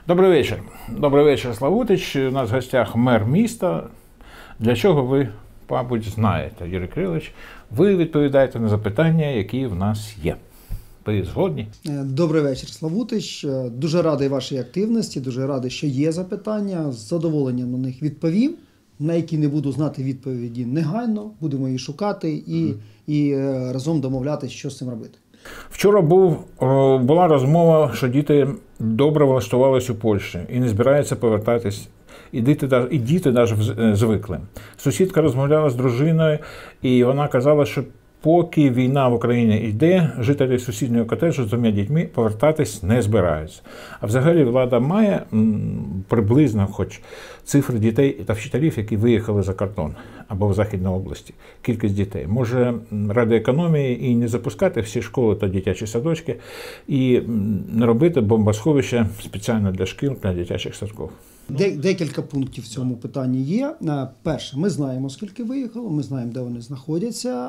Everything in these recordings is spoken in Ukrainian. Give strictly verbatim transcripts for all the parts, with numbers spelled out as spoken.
Добрий вечір. Добрий вечір, Славутич. У нас в гостях мер міста. Для чого ви, мабуть, знаєте, Юрій Кирилович, ви відповідаєте на запитання, які в нас є. Ви згодні? Добрий вечір, Славутич. Дуже радий вашій активності, дуже радий, що є запитання. З задоволенням на них відповім, на які не буду знати відповіді негайно. Будемо її шукати і, mm. і разом домовлятися, що з цим робити. Вчора був, була розмова, що діти добре влаштувалися у Польщі і не збираються повертатись. І діти, і діти навіть звикли. Сусідка розмовляла з дружиною, і вона казала, що поки війна в Україні йде, жителі сусіднього котеджу з двома дітьми повертатись не збираються. А взагалі влада має м, приблизно хоч цифри дітей та вчителів, які виїхали за кордон або в Західній області, кількість дітей. Може, ради економії і не запускати всі школи та дитячі садочки і не робити бомбосховища спеціально для шкіл, для дитячих садків. Декілька пунктів в цьому питанні є. Перше, ми знаємо, скільки виїхало, ми знаємо, де вони знаходяться,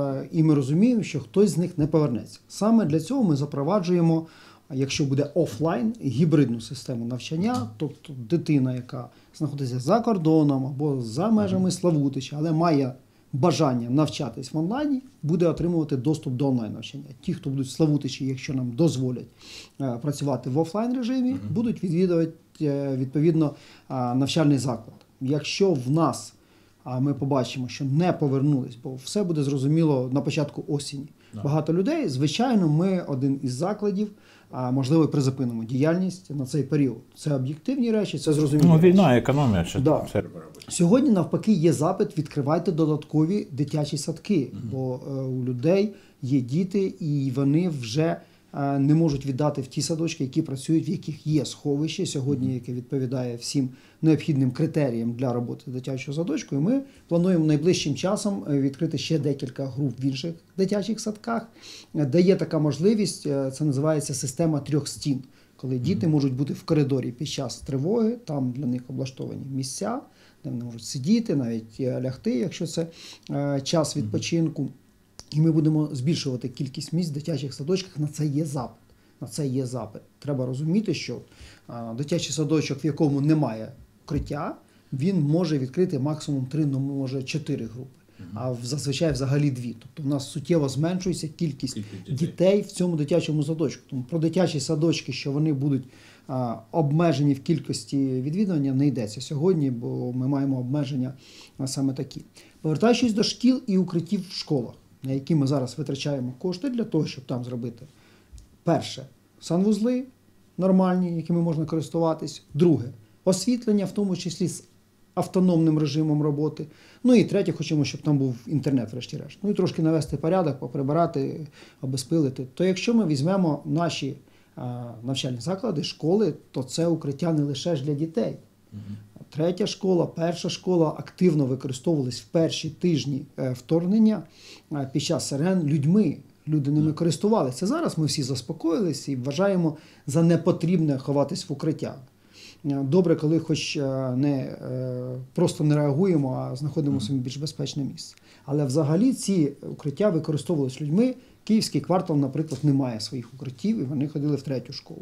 і ми розуміємо, що хтось з них не повернеться. Саме для цього ми запроваджуємо, якщо буде офлайн, гібридну систему навчання, тобто дитина, яка знаходиться за кордоном або за межами Славутича, але має бажання навчатись в онлайні, буде отримувати доступ до онлайн-навчання. Ті, хто будуть в Славутичі, якщо нам дозволять працювати в офлайн-режимі, будуть відвідувати відповідно навчальний заклад. Якщо в нас ми побачимо, що не повернулись, бо все буде зрозуміло на початку осені. No. Багато людей, звичайно, ми один із закладів, можливо, призупинимо діяльність на цей період. Це об'єктивні речі, це зрозуміло. Ну, війна, економія. Чи да. все. Сьогодні, навпаки, є запит, відкривайте додаткові дитячі садки, mm-hmm. бо е, у людей є діти, і вони вже е, не можуть віддати в ті садочки, які працюють, в яких є сховище сьогодні, mm-hmm. яке відповідає всім необхідним критеріям для роботи дитячого садочку. І ми плануємо найближчим часом відкрити ще декілька груп в інших дитячих садках, де є така можливість, це називається система трьох стін, коли діти mm-hmm. можуть бути в коридорі під час тривоги, там для них облаштовані місця, де вони можуть сидіти, навіть лягти, якщо це е, час відпочинку. І ми будемо збільшувати кількість місць в дитячих садочках. На це є запит. На це є запит. Треба розуміти, що е, дитячий садочок, в якому немає укриття, він може відкрити максимум три, ну може чотири групи. А зазвичай взагалі дві. Тобто у нас суттєво зменшується кількість дітей. дітей в цьому дитячому садочку. Тому про дитячі садочки, що вони будуть а, обмежені в кількості відвідування, не йдеться сьогодні, бо ми маємо обмеження а, саме такі. Повертаючись до шкіл і укриттів в школах, на які ми зараз витрачаємо кошти для того, щоб там зробити, перше, санвузли нормальні, якими можна користуватись. Друге, освітлення, в тому числі з автономним режимом роботи. Ну і третє, хочемо, щоб там був інтернет, врешті-решт. Ну і трошки навести порядок, поприбирати, обезпилити. То якщо ми візьмемо наші а, навчальні заклади, школи, то це укриття не лише ж для дітей. Угу. Третя школа, перша школа активно використовувались в перші тижні вторгнення під час сирен людьми. Люди ними користувалися. Зараз ми всі заспокоїлися і вважаємо за непотрібне ховатись в укриття. Добре, коли хоч не просто не реагуємо, а знаходимо собі більш безпечне місце. Але взагалі ці укриття використовувалися людьми. Київський квартал, наприклад, не має своїх укриттів, і вони ходили в третю школу.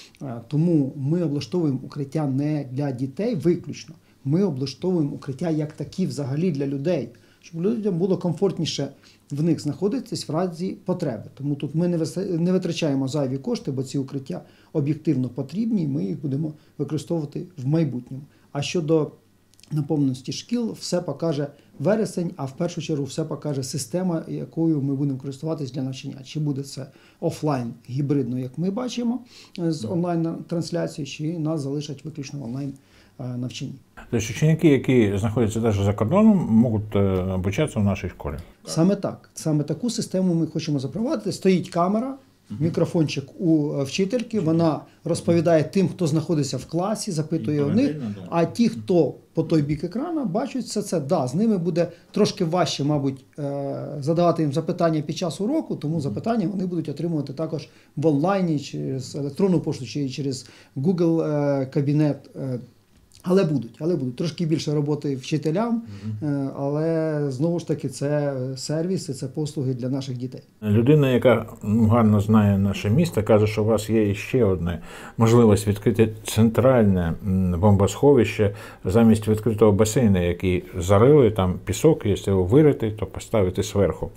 Тому ми облаштовуємо укриття не для дітей виключно. Ми облаштовуємо укриття як такі взагалі для людей, щоб людям було комфортніше в них знаходитись в разі потреби. Тому тут ми не витрачаємо зайві кошти, бо ці укриття об'єктивно потрібні, і ми їх будемо використовувати в майбутньому. А щодо наповненості шкіл, все покаже вересень, а в першу чергу все покаже система, якою ми будемо користуватись для навчання. Чи буде це офлайн гібридно, як ми бачимо з онлайн-трансляції, чи нас залишать виключно онлайн навчанні. Тобто ученики, які знаходяться навіть за кордоном, можуть обучатися в нашій школі? Саме так. Саме таку систему ми хочемо запровадити. Стоїть камера, мікрофончик у вчительки, вона розповідає тим, хто знаходиться в класі, запитує у них, а ті, хто по той бік екрану, бачать все це. Да, з ними буде трошки важче, мабуть, задавати їм запитання під час уроку, тому запитання вони будуть отримувати також в онлайні, через електронну пошту, чи через Google кабінет Але будуть, але будуть. Трошки більше роботи вчителям, е, але знову ж таки це сервіс і це послуги для наших дітей. Людина, яка ну, гарно знає наше місто, каже, що у вас є ще одна можливість відкрити центральне м, бомбосховище замість відкритого басейну, який зарили, там пісок, якщо його вирити, то поставити зверху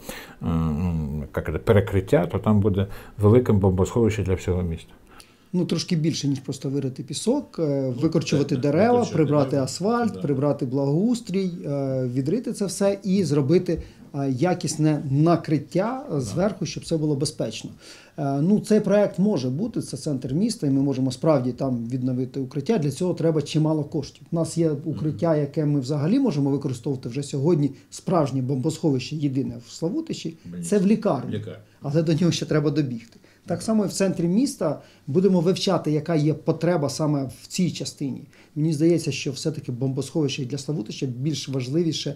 м, як це, перекриття, то там буде велике бомбосховище для всього міста. Ну, трошки більше, ніж просто вирити пісок, е, викорчувати дерева, викорчувати прибрати дерева, асфальт, да. прибрати благоустрій, е, відрити це все і зробити е, якісне накриття зверху, щоб це було безпечно. Е, Ну, цей проект може бути, це центр міста, і ми можемо справді там відновити укриття. Для цього треба чимало коштів. У нас є укриття, яке ми взагалі можемо використовувати вже сьогодні, справжнє бомбосховище єдине в Славутичі, це в лікарні, але до нього ще треба добігти. Так само і в центрі міста будемо вивчати, яка є потреба саме в цій частині. Мені здається, що все-таки бомбосховище для Славутича більш важливіше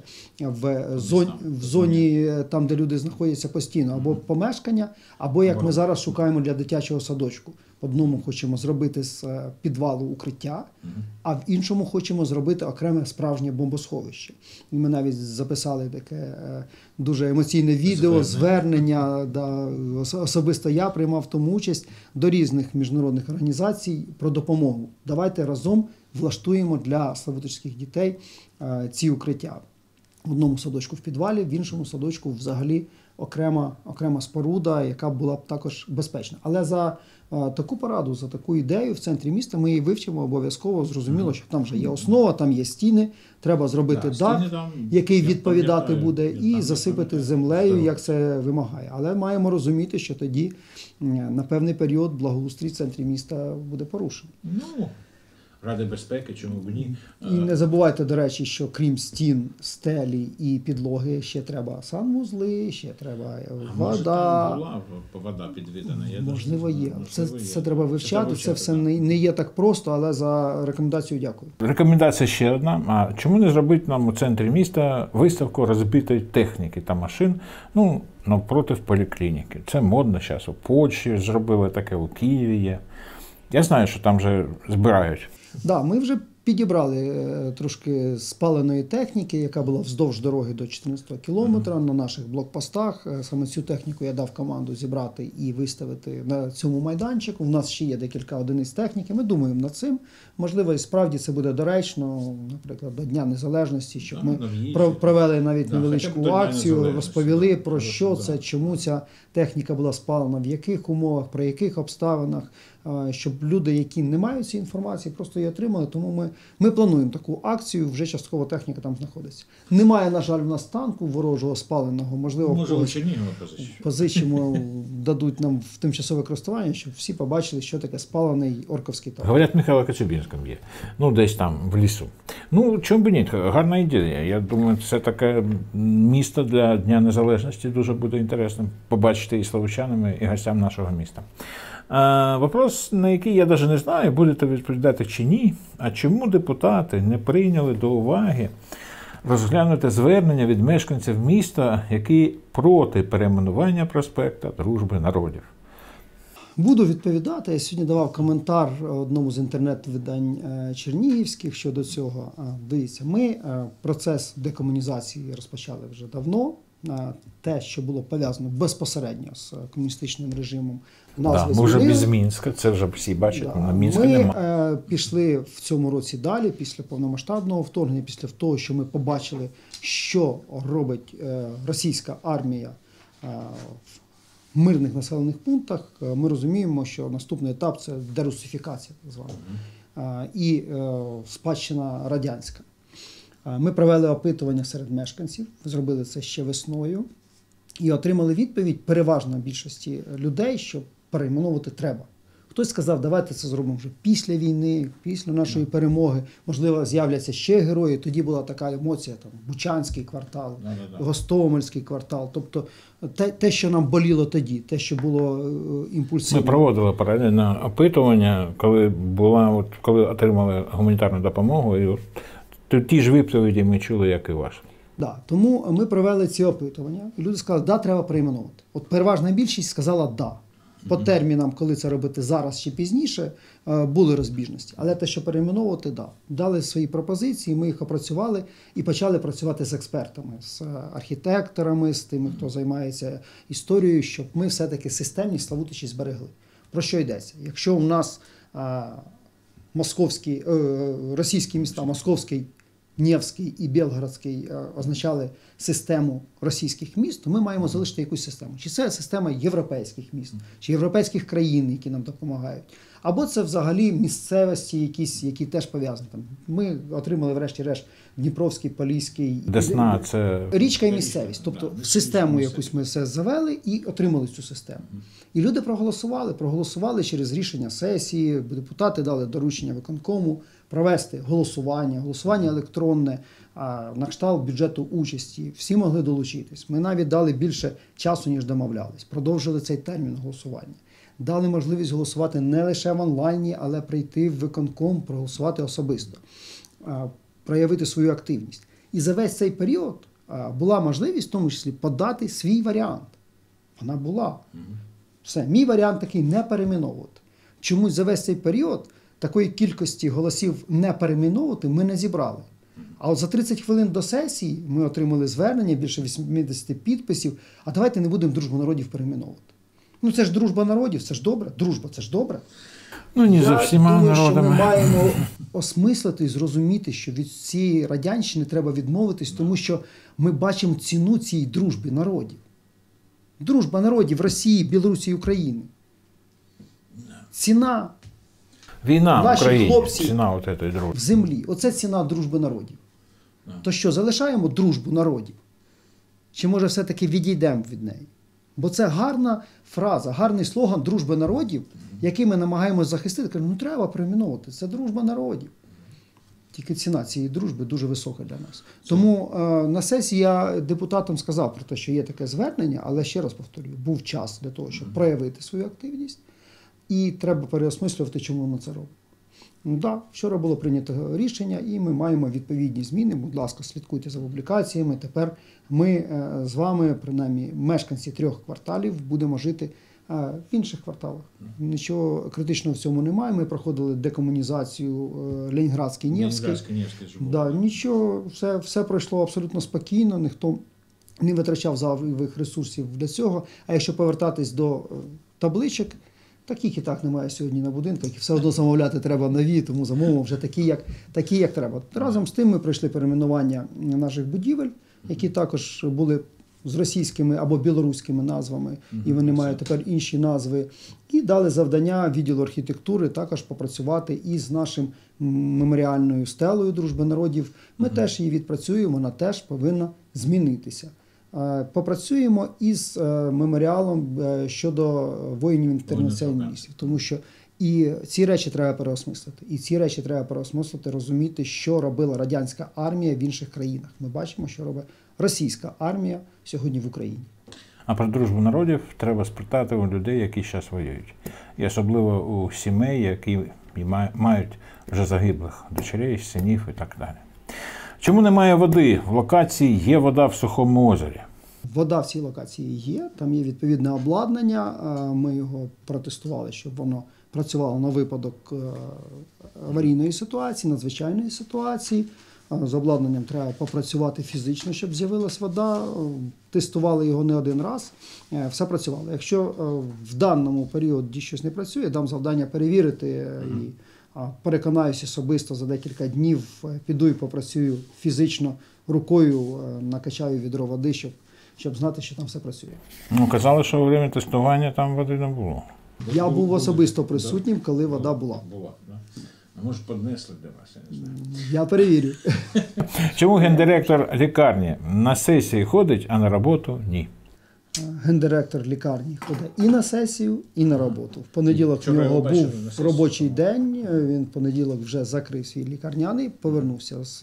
в зоні, в зоні, там, де люди знаходяться постійно, або помешкання, або, як ми зараз шукаємо для дитячого садочку. В одному хочемо зробити з підвалу укриття, а в іншому хочемо зробити окреме справжнє бомбосховище. І ми навіть записали таке е, дуже емоційне відео, звернення, да, особисто я приймав в тому участь до різних міжнародних організацій про допомогу. Давайте разом влаштуємо для славутичських дітей е, ці укриття. В одному садочку в підвалі, в іншому садочку взагалі окрема, окрема споруда, яка була б також безпечна. Але за е, таку пораду, за таку ідею в центрі міста ми її вивчимо обов'язково. Зрозуміло, що там вже є основа, там є стіни, треба зробити Да, дах, там, який відповідати пам'ятаю, буде, я і там засипати пам'ятаю. землею, Так. як це вимагає. Але маємо розуміти, що тоді м, на певний період благоустрій в центрі міста буде порушений. Ну, ради безпеки, чому б ні. І не забувайте, до речі, що крім стін, стелі і підлоги, ще треба санвузли, ще треба А може, вода. там була вода підведена? Я Можливо, навіть не є. знаю. Це, Можливо, це є. треба вивчати, це все так. не, не є так просто, але за рекомендацією дякую. Рекомендація ще одна. А чому не зробити нам у центрі міста виставку розбитої техніки та машин, ну, навпроти поліклініки? Це модно зараз. У Польщі зробили таке, у Києві є. Я знаю, що там вже збирають. Да, ми вже підібрали е, трошки спаленої техніки, яка була вздовж дороги до чотирнадцятого кілометра mm-hmm. на наших блокпостах. Е, Саме цю техніку я дав команду зібрати і виставити на цьому майданчику. У нас ще є декілька одиниць техніки. Ми думаємо над цим. Можливо, і справді це буде доречно, наприклад, до Дня Незалежності, щоб Да, ми нав'їжджі. про- провели навіть Да, невеличку хоча б до Дня акцію, Незалежності, розповіли да. про що Да. це, чому ця техніка була спалена, в яких умовах, при яких обставинах, е, щоб люди, які не мають цієї інформації, просто її отримали. Тому ми, ми плануємо таку акцію, вже частково техніка там знаходиться. Немає, на жаль, в нас танку ворожого спаленого, можливо, Може, когось у Чернігова позичу. позичимо, дадуть нам в тимчасове користування, щоб всі побачили, що таке спалений орковський танк. Говорять, Михайло Коцюбинському є. Ну, десь там, в лісу. Ну, чому б ні? Гарна ідея. Я думаю, це таке місто для Дня Незалежності дуже буде інтересним побачити і славучанами, і гостям нашого міста. А, вопрос, на який я навіть не знаю, будете відповідати чи ні, а чому депутати не прийняли до уваги розглянути звернення від мешканців міста, які проти перейменування проспекта Дружби народів? Буду відповідати. Я сьогодні давав коментар одному з інтернет-видань е, чернігівських щодо цього. А, Дивіться, ми е, процес декомунізації розпочали вже давно. А, Те, що було пов'язано безпосередньо з комуністичним режимом, Да, ми вже без Мінська, це вже всі бачать, Да. на Мінська Ми немає. е, пішли в цьому році далі, після повномасштабного вторгнення, після того, що ми побачили, що робить е, російська армія е, в мирних населених пунктах. Е, Ми розуміємо, що наступний етап – це дерусифікація, так звана, е, і е, спадщина радянська. Е, Ми провели опитування серед мешканців, зробили це ще весною, і отримали відповідь переважно більшості людей, що перейменовувати треба. Хтось сказав, давайте це зробимо вже після війни, після нашої перемоги. Можливо, з'являться ще герої. Тоді була така емоція, там, Бучанський квартал, Да-да-да. Гостомельський квартал. Тобто те, те, що нам боліло тоді, те, що було е, імпульсивно. Ми проводили паралельно опитування, коли була, от, коли отримали гуманітарну допомогу, і от, ті- ті ж відповіді ми чули, як і ваші. Да, тому ми провели ці опитування, і люди сказали, да, треба перейменовувати. От переважна більшість сказала да. По термінам, коли це робити зараз чи пізніше, е, були розбіжності. Але те, що перейменовувати, да. Дали свої пропозиції, ми їх опрацювали і почали працювати з експертами, з архітекторами, з тими, хто займається історією, щоб ми все-таки системність Славутичі зберегли. Про що йдеться? Якщо у нас е, московські, е, російські міста, Московський, Невський і Білгородський означали систему російських міст, то ми маємо залишити якусь систему. Чи це система європейських міст, чи європейських країн, які нам допомагають, або це взагалі місцевості якісь, які теж пов'язані. Ми отримали врешті-решт Дніпровський, Поліський. Десна – це Річка і місцевість. Тобто в систему якусь ми все завели і отримали цю систему. І люди проголосували, проголосували через рішення сесії, депутати дали доручення виконкому провести голосування, голосування електронне, на кшталт бюджету участі. Всі могли долучитись. Ми навіть дали більше часу, ніж домовлялись. Продовжили цей термін голосування. Дали можливість голосувати не лише в онлайні, але прийти в виконком, проголосувати особисто, проявити свою активність. І за весь цей період була можливість, в тому числі, подати свій варіант. Вона була. Все, мій варіант такий – не перейменовувати. Чомусь за весь цей період такої кількості голосів не перейменовувати ми не зібрали. А от за тридцять хвилин до сесії ми отримали звернення, більше вісімдесят підписів, а давайте не будемо дружбу народів перейменовувати. Ну це ж дружба народів, це ж добре, дружба, це ж добре. Ну, ні, за Я всіма думаю, що народами. ми маємо осмислити і зрозуміти, що від цієї радянщини треба відмовитись, тому що ми бачимо ціну цієї дружби народів. Дружба народів Росії, Білорусі і України. Ціна Війна в Наші Україні, хлопці ціна от цієї дружби. в землі. Оце ціна дружби народів. То що, залишаємо дружбу народів? Чи може все-таки відійдемо від неї? Бо це гарна фраза, гарний слоган дружби народів, який ми намагаємося захистити. Кажемо, ну треба перейменовувати, це дружба народів. Тільки ціна цієї дружби дуже висока для нас. Тому е, на сесії я депутатам сказав про те, що є таке звернення, але ще раз повторюю, був час для того, щоб проявити свою активність, і треба переосмислювати, чому ми це робимо. Ну да, вчора було прийнято рішення, і ми маємо відповідні зміни. Будь ласка, слідкуйте за публікаціями. Тепер ми е, з вами, принаймні, мешканці трьох кварталів, будемо жити е, в інших кварталах. Нічого критичного в цьому немає. Ми проходили декомунізацію е, Ленінградський, Невський. Да, нічого, все, все пройшло абсолютно спокійно, ніхто не витрачав зайвих ресурсів для цього. А якщо повертатись до е, табличок, таких і так немає сьогодні на будинках, і все одно замовляти треба нові, тому замовимо вже такі, як, такі, як треба. Разом з тим ми пройшли перейменування наших будівель, які також були з російськими або білоруськими назвами, і вони мають тепер інші назви. І дали завдання відділу архітектури також попрацювати із нашим меморіальною стелою Дружби народів. Ми теж її відпрацюємо, вона теж повинна змінитися. Попрацюємо із меморіалом щодо воїнів-інтернаціоналістів, тому що і ці речі треба переосмислити. І ці речі треба переосмислити, розуміти, що робила радянська армія в інших країнах. Ми бачимо, що робить російська армія сьогодні в Україні. А про дружбу народів треба спитати у людей, які зараз воюють. І особливо у сімей, які мають вже загиблих дочерей, синів і так далі. Чому немає води? В локації є вода в Сухому озері. Вода в цій локації є, там є відповідне обладнання, ми його протестували, щоб воно працювало на випадок аварійної ситуації, надзвичайної ситуації. З обладнанням треба попрацювати фізично, щоб з'явилась вода. Тестували його не один раз, все працювало. Якщо в даному періоді щось не працює, дам завдання перевірити і переконаюся особисто за декілька днів, піду і попрацюю фізично рукою, накачаю відро води, щоб, щоб знати, що там все працює. Ну, казали, що во время тестування там води не було. Я був особисто присутнім, коли вода була. Була, да? А може піднесли для вас, я не знаю. Я перевірю. Чому гендиректор лікарні на сесії ходить, а на роботу – ні? Гендиректор лікарні ходить і на сесію, і на роботу. В понеділок в нього був робочий день, він в понеділок вже закрив свій лікарняний, повернувся з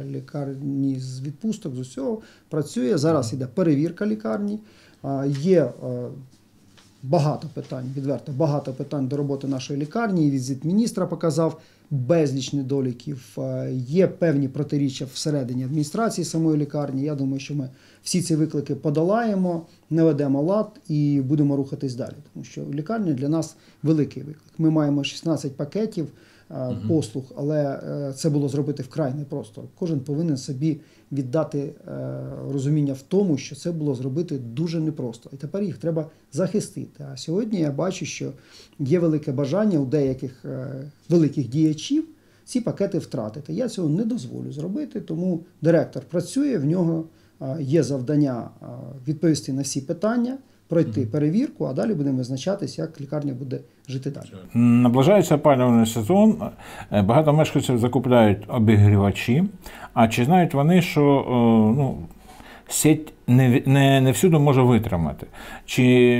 лікарні з відпусток, з усього, працює. Зараз йде перевірка лікарні, є багато питань, відверто, багато питань до роботи нашої лікарні. І візит міністра показав безліч недоліків. Е, Є певні протиріччя всередині адміністрації самої лікарні. Я думаю, що ми всі ці виклики подолаємо, наведемо лад і будемо рухатись далі. Тому що лікарня для нас великий виклик. Ми маємо шістнадцять пакетів е, послуг, але е, це було зробити вкрай непросто. Кожен повинен собі віддати е, розуміння в тому, що це було зробити дуже непросто. І тепер їх треба захистити. А сьогодні я бачу, що є велике бажання у деяких е, великих діячів ці пакети втратити. Я цього не дозволю зробити, тому директор працює, в нього е, є завдання е, відповісти на всі питання, пройти перевірку, а далі будемо визначатись, як лікарня буде жити далі. Наближається опалювальний сезон, багато мешканців закупляють обігрівачі, а чи знають вони, що ну, сеть не, не, не всюди може витримати? Чи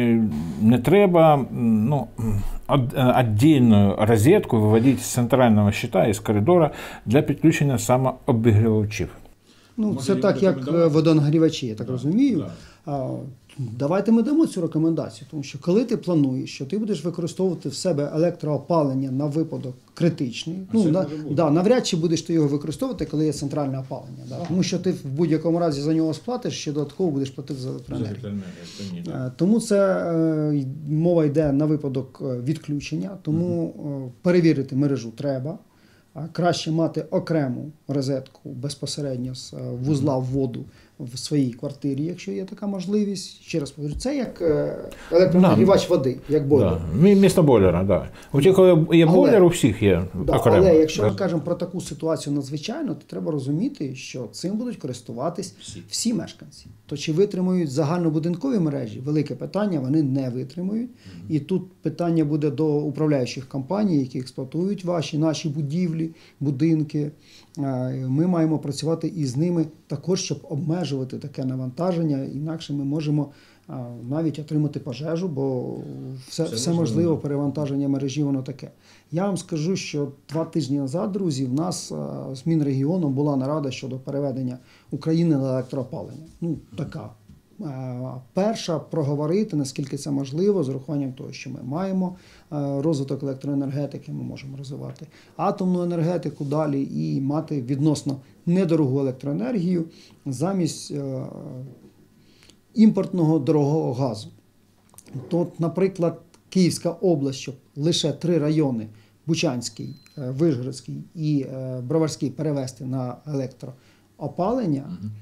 не треба ну, віддільну розетку виводити з центрального щита із коридора для підключення саме обігрівачів? Ну, Може, це так, як водонагрівачі, я так да, розумію. Да. А, давайте ми дамо цю рекомендацію, тому що коли ти плануєш, що ти будеш використовувати в себе електроопалення на випадок критичний, А ну, це на, може бути. да, навряд чи будеш ти його використовувати, коли є центральне опалення. Да? Тому що ти в будь-якому разі за нього сплатиш, ще додатково будеш платити за електроенергію. Е, Тому це е, мова йде на випадок е, відключення, тому е, перевірити мережу треба. А краще мати окрему розетку безпосередньо з е, вузла в воду в своїй квартирі, якщо є така можливість. Ще раз повторю, це як е, електронагрівач води, як бойлер. Да. Місто бойлера, так. Да. У тих, коли є Але- бойлер, у всіх є Да, окремо. але якщо ми кажемо про таку ситуацію надзвичайно, то треба розуміти, що цим будуть користуватись Всі. всі мешканці. То чи витримують загальнобудинкові мережі? Велике питання, вони не витримують. І тут питання буде до управляючих компаній, які експлуатують ваші, наші будівлі, будинки. Е, Ми маємо працювати із ними також, щоб обмежувати таке навантаження, інакше ми можемо е, навіть отримати пожежу, бо все, Це все можливо. можливо, перевантаження мережі, воно таке. Я вам скажу, що два тижні назад, друзі, в нас е, з Мінрегіоном була нарада щодо переведення України на електроопалення. Ну, така. Е, Перша проговорити, наскільки це можливо, з урахуванням того, що ми маємо е, розвиток електроенергетики, ми можемо розвивати атомну енергетику далі і мати відносно недорогу електроенергію замість е, імпортного дорогого газу. Тут, наприклад, Київська область, щоб лише три райони – Бучанський, е, Вишгородський і е, Броварський – перевести на електроопалення,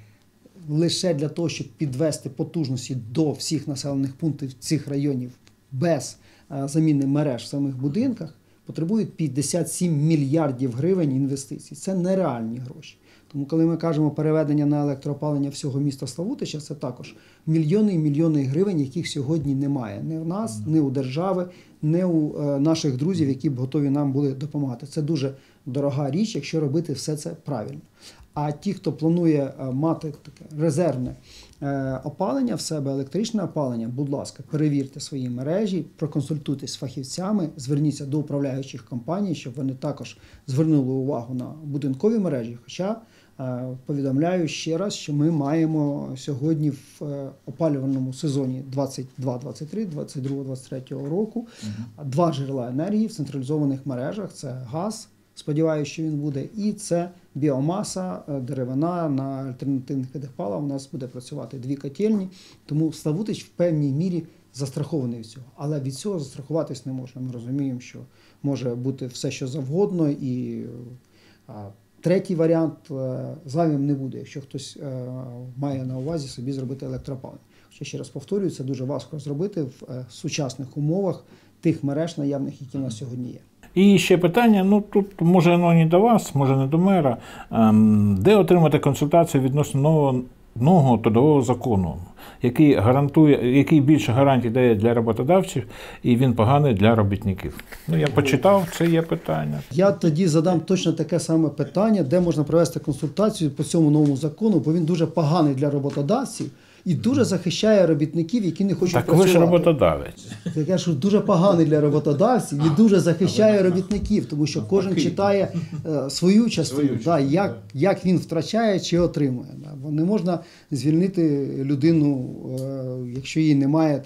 лише для того, щоб підвести потужності до всіх населених пунктів цих районів без е, заміни мереж в самих будинках, потребують п'ятдесят сім мільярдів гривень інвестицій. Це нереальні гроші. Тому коли ми кажемо переведення на електроопалення всього міста Славутича, це також мільйони і мільйони гривень, яких сьогодні немає. Не у нас, не у держави, не у е, наших друзів, які б готові нам були допомагати. Це дуже дорога річ, якщо робити все це правильно. А ті, хто планує е, мати таке резервне е, опалення в себе, електричне опалення, будь ласка, перевірте свої мережі, проконсультуйтесь з фахівцями, зверніться до управляючих компаній, щоб вони також звернули увагу на будинкові мережі. Хоча е, повідомляю ще раз, що ми маємо сьогодні в е, опалювальному сезоні двадцять два двадцять три, двадцять два двадцять три року угу. два джерела енергії в централізованих мережах – це газ, сподіваюся, що він буде, і це біомаса, деревина на альтернативних видах палива. У нас буде працювати дві котельні, тому Славутич в певній мірі застрахований від цього. Але від цього застрахуватись не можна. Ми розуміємо, що може бути все, що завгодно, і а, третій варіант – зайвим не буде, якщо хтось а, має на увазі собі зробити електроопалення. Хоча, ще раз повторюю, це дуже важко зробити в а, сучасних умовах тих мереж наявних, які у нас сьогодні є. І ще питання, ну тут може воно не до вас, може не до мера. Ем, де отримати консультацію відносно нового, нового трудового закону, який гарантує, який більше гарантій дає для роботодавців, і він поганий для робітників? Ну, я почитав, це є питання. Я тоді задам точно таке саме питання, де можна провести консультацію по цьому новому закону, бо він дуже поганий для роботодавців і дуже захищає робітників, які не хочуть так працювати. Так ви ж роботодавець. Я кажу, що дуже поганий для роботодавців і дуже захищає робітників, тому що кожен читає е, свою частину, Свою да, частину, як, як він втрачає чи отримує. Да. Бо не можна звільнити людину, е, якщо її немає там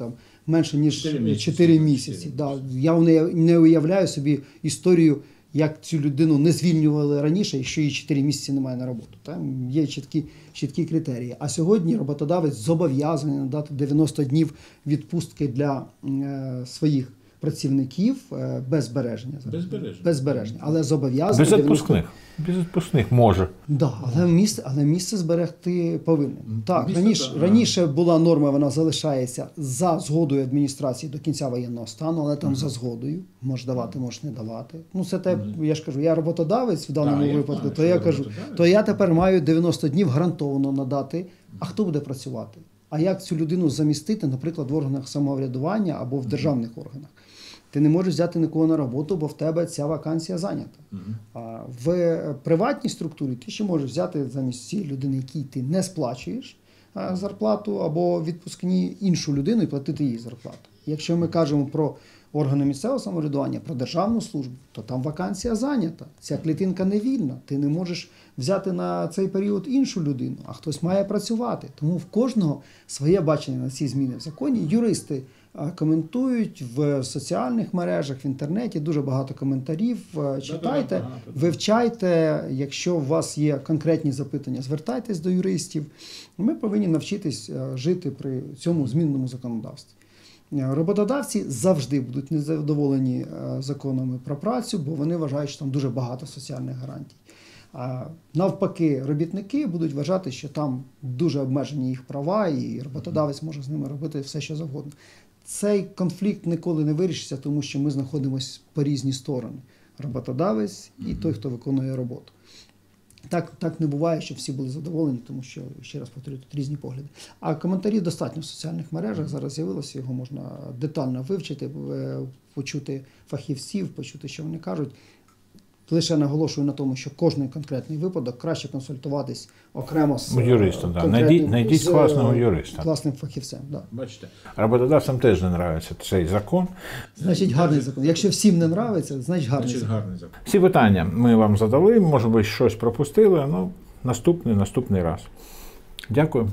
менше ніж Чотири місяці. чотири місяці. Да. Я не, не уявляю собі історію, як цю людину не звільнювали раніше, і що її чотири місяці немає на роботу. Там є чіткі, чіткі критерії. А сьогодні роботодавець зобов'язаний надати дев'яносто днів відпустки для е, своїх працівників е, без збереження. Без збереження. Без збереження. Але зобов'язаний. Без відпускних. Без відпускних може. Да, але місце, але місце зберегти повинен. Так, Місце, раніше, так. раніше була норма, вона залишається за згодою адміністрації до кінця воєнного стану, але там за згодою. Можеш давати, можеш не давати. Ну, це те, я ж кажу, я роботодавець в даному Так, я випадку, знаю, то що я ви кажу, роботодавець. то я тепер маю дев'яносто днів гарантовано надати. А хто буде працювати? А як цю людину замістити, наприклад, в органах самоврядування або в державних органах? Ти не можеш взяти нікого на роботу, бо в тебе ця вакансія зайнята. А в приватній структурі ти ще можеш взяти замість цієї людини, якій ти не сплачуєш а, зарплату, або відпускні іншу людину і платити їй зарплату. Якщо ми кажемо про органи місцевого самоврядування, про державну службу, то там вакансія зайнята. Ця клітинка не вільна. Ти не можеш взяти на цей період іншу людину, а хтось має працювати. Тому в кожного своє бачення на ці зміни в законі. Юристи коментують в соціальних мережах, в інтернеті, дуже багато коментарів. Читайте, вивчайте, якщо у вас є конкретні запитання, звертайтесь до юристів. Ми повинні навчитись жити при цьому змінному законодавстві. Роботодавці завжди будуть незадоволені законами про працю, бо вони вважають, що там дуже багато соціальних гарантій. А навпаки, робітники будуть вважати, що там дуже обмежені їх права, і роботодавець може з ними робити все, що завгодно. Цей конфлікт ніколи не вирішиться, тому що ми знаходимося по різні сторони. Роботодавець і той, хто виконує роботу. Так, так не буває, щоб всі були задоволені, тому що, ще раз повторюю, тут різні погляди. А коментарі достатньо в соціальних мережах, зараз з'явилося, його можна детально вивчити, почути фахівців, почути, що вони кажуть. Лише наголошую на тому, що кожний конкретний випадок краще консультуватись окремо з юристом. Да. конкретним- Найдіть, найдіть з, класного юриста. Класним фахівцем. Да. Бачите, роботодавцям теж не подобається цей закон. Значить, гарний закон. Якщо всім не подобається, значить гарний Значить, закон. гарний закон. Всі питання ми вам задали, може би щось пропустили, ну, наступний, наступний раз. Дякую.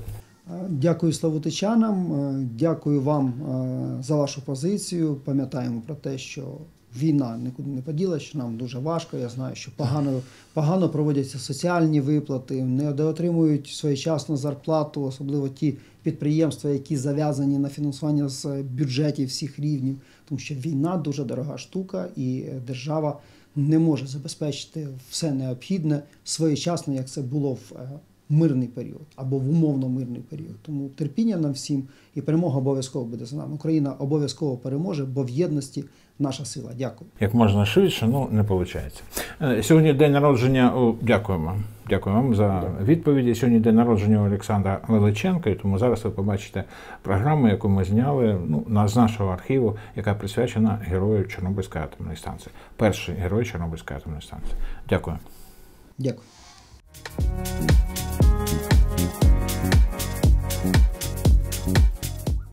Дякую славутичанам, дякую вам за вашу позицію. Пам'ятаємо про те, що війна нікуди не поділась, що нам дуже важко. Я знаю, що погано, погано проводяться соціальні виплати, не отримують своєчасно зарплату, особливо ті підприємства, які зав'язані на фінансування з бюджетів всіх рівнів. Тому що війна дуже дорога штука, і держава не може забезпечити все необхідне своєчасно, як це було в мирний період або в умовно мирний період. Тому терпіння нам всім, і перемога обов'язково буде за нами. Україна обов'язково переможе, бо в єдності наша сила. Дякую. Як можна швидше, ну не виходить. Сьогодні день народження, о, дякуємо. Дякую вам за відповіді. Сьогодні день народження у Олександра Величенка, і тому зараз ви побачите програму, яку ми зняли ну, з нашого архіву, яка присвячена герою Чорнобильської атомної станції. Перший герой Чорнобильської атомної станції. Дякую. Дякую.